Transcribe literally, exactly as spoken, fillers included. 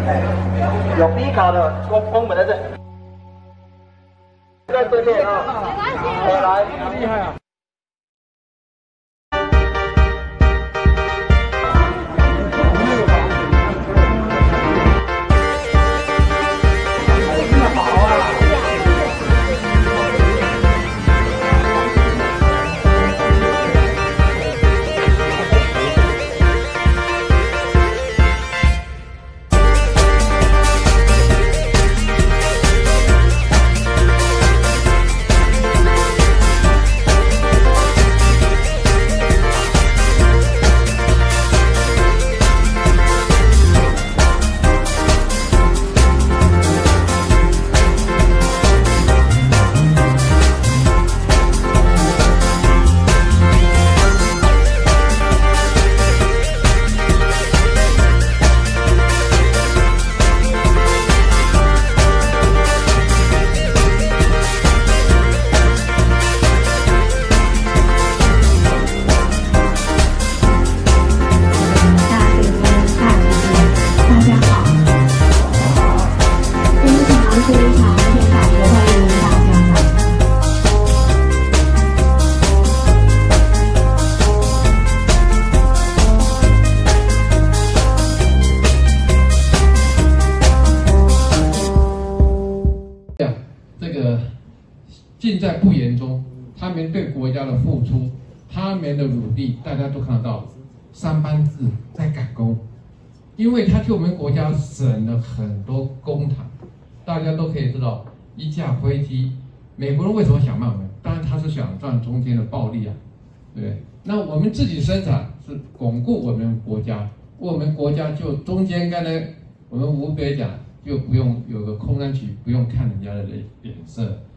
哎，有 B 卡的公公们在这，在对面啊，没来，厉害啊！ 尽在不言中，他们对国家的付出，他们的努力，大家都看得到。三班制在赶工，因为他替我们国家省了很多公帑，大家都可以知道，一架飞机，美国人为什么想卖我们？当然他是想赚中间的暴利啊，对不对？那我们自己生产是巩固我们国家，我们国家就中间刚才我们吴北讲，就不用有个空难局，不用看人家的脸脸色。